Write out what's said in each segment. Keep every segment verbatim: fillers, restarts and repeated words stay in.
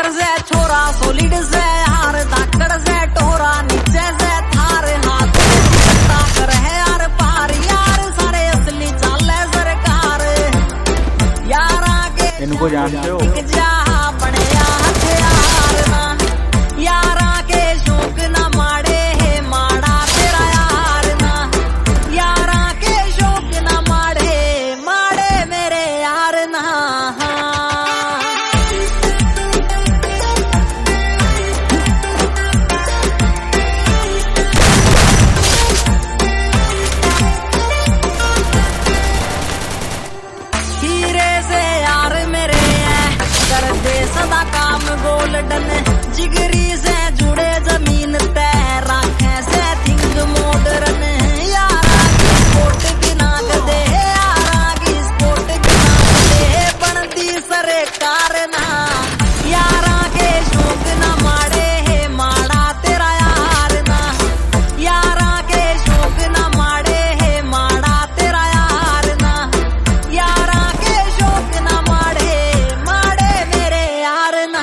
आखर से छोरा सोलिड से यार, धाकड़ से टोरा नीचे से थार, हाथ कर है यार पार, यार सारे असली चाले सरकार, यार आगे इनको जानते हो जा बने हथियार ना, यार आगे शौक ना माड़े है माड़ा तेरा यार ना, यार आगे शौक ना माड़े माड़े मेरे यार ना। सदा काम गोल्डन जिगरी से जुड़े जमीन तय राखे से थिंक मॉडर्न, यारा की स्पोर्ट बिना दे, यारा की स्पोर्ट बिना दे बनती सरकार ना, यारा के शौक ना माड़े है माड़ा तेरा यार ना, यारा के शौक ना माड़े है माड़ा तेरा यार ना, यारा के शौक ना माड़े माड़े मेरे यार ना।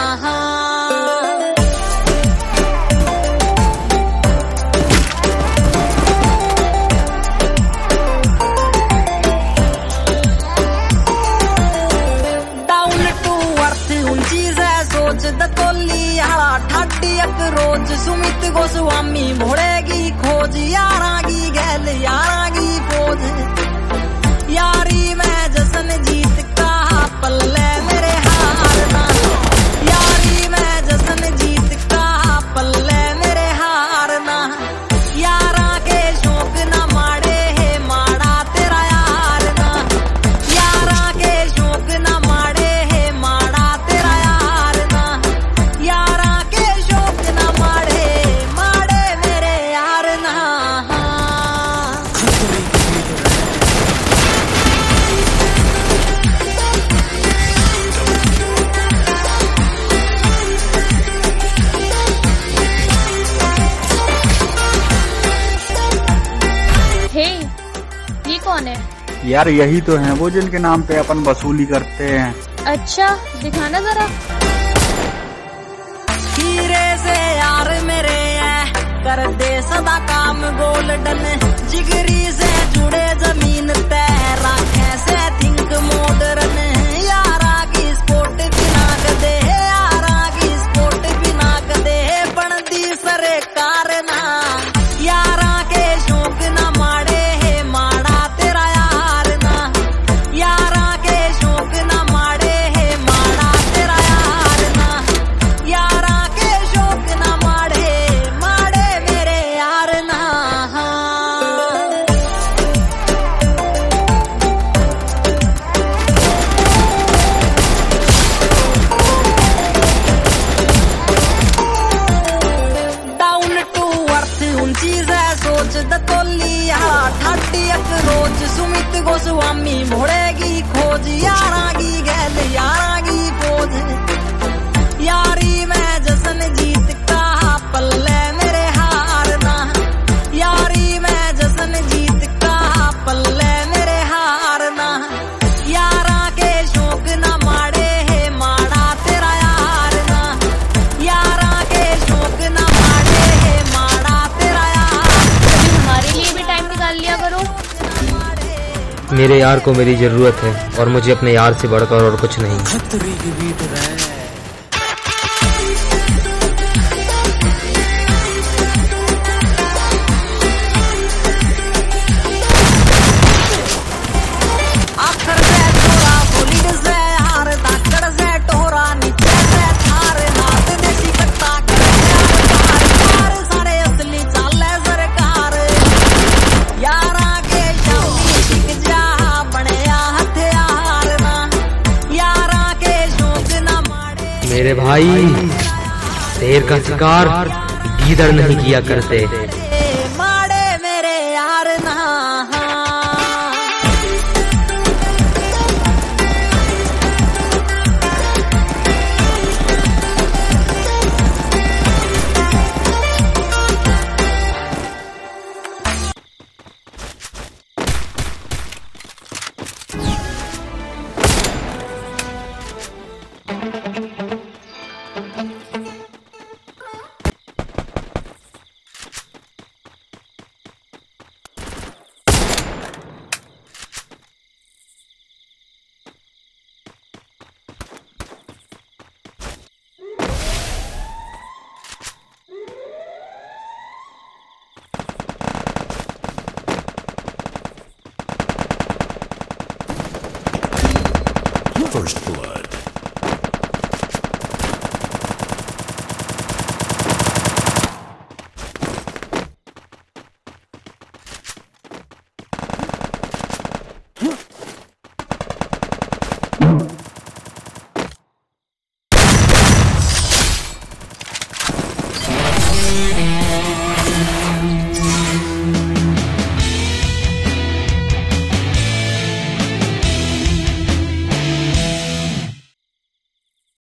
डाउन टू अर्थ ऊंची से सोच दतोली हाला ठाटी एक रोज, सुमित गोस्वामी मोड़ेगी खोज, यारा की गैल यारा की फौज, यारी में जश्न जीत का पल्ले मेरे हार ना, यारी में जश्न जीत का पल्ले मेरे हार ना, यारा के शौक ना माड़े है माड़ा तेरा यार ना, यारा के शौक ना माड़े है माड़ा तेरा यार ना, यारा के शौक ना माड़े माड़े मेरे यार ना। हे, ये कौन है? यार यही तो हैं वो जिनके नाम पे अपन वसूली करते हैं। अच्छा दिखाना जरा। हीरे से यार मेरे है कर दे सदा काम गोल्डन, जिगरी से जुड़े जमीन तय राखे से थिंक मॉडर्न, यारा की स्पोर्ट बिना दे, यारा की स्पोर्ट बिना दे बनती सरकार ना, यारा के शौक ना माड़े है माड़ा तेरा यार ना, यारा के शौक ना माड़े है माड़ा तेरा यार ना, यारा के शौक ना माड़े माड़े मेरे यार ना। डाउन टू अर्थ ऊंची से सोच दतोली हाला ठाटी एक रोज, सुमित गोस्वामी मोड़ेगी खोज, यारा की गैल यारा की फौज, यारी में जश्न जीत का पल्ले मेरे हार ना, यारी में जश्न जीत का पल्ले मेरे हार ना, यारा के शौक ना माड़े है माड़ा तेरा यार ना, यारा के शौक ना माड़े है माड़ा तेरा यार। तुम्हारे लिए भी टाइम निकाल लिया करो। मेरे यार को मेरी जरूरत है और मुझे अपने यार से बढ़कर और कुछ नहीं। आखर से छोरा सोलिड से यार, धाकड़ से टोरा नीचे से थार, हाथ में सिकट्टा करे यार पार, यार सारे असली चाले सरकार, यारा के शामी टिक जा बने हथियार ना, यारा के शौक ना माड़े। मेरे भाई शेर का शिकार गीदड़ नहीं किया करते। माड़े मेरे यार ना। Thank you.